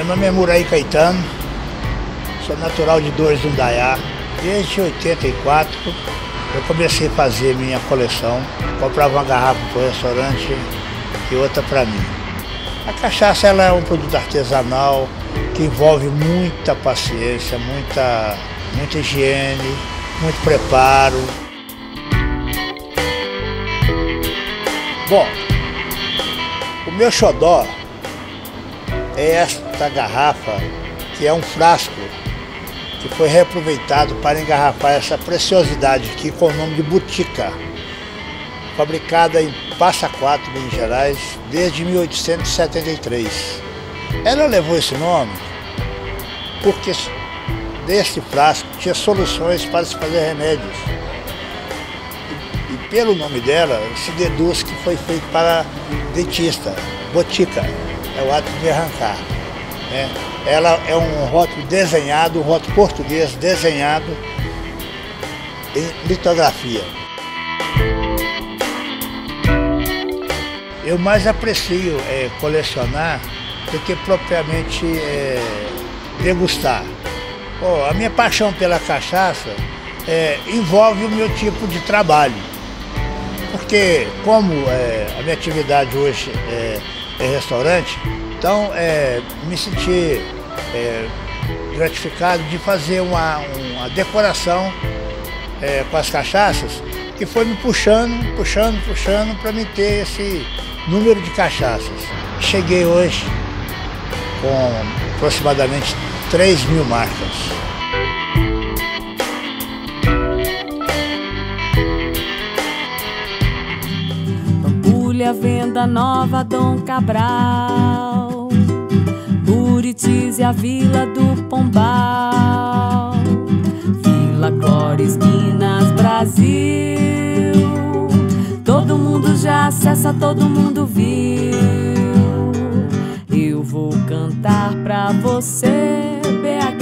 nome é Muraí Caetano, sou natural de Dores do Indaiá. Desde 84 eu comecei a fazer minha coleção, comprava uma garrafa para o restaurante e outra para mim. A cachaça ela é um produto artesanal que envolve muita paciência, muita higiene, muito preparo. Bom, o meu xodó é esta garrafa, que é um frasco que foi reaproveitado para engarrafar essa preciosidade aqui com o nome de Botica, fabricada em Passa Quatro, Minas Gerais, desde 1873. Ela levou esse nome porque deste frasco tinha soluções para se fazer remédios. E pelo nome dela se deduz que foi feito para dentista. Botica é o ato de arrancar. Ela é um rótulo desenhado, um rótulo português desenhado em litografia. Eu mais aprecio colecionar do que propriamente degustar. A minha paixão pela cachaça envolve o meu tipo de trabalho, porque como a minha atividade hoje é restaurante, então me senti gratificado de fazer uma decoração com as cachaças, que foi me puxando para me ter esse número de cachaças. Cheguei hoje com aproximadamente 3.000 marcas. Pampulha, Venda Nova, Dom Cabral, Buritis e a Vila do Pombal, Vila Clores, Minas, Brasil. Todo mundo já acessa, todo mundo viu. Eu vou cantar pra você, BH.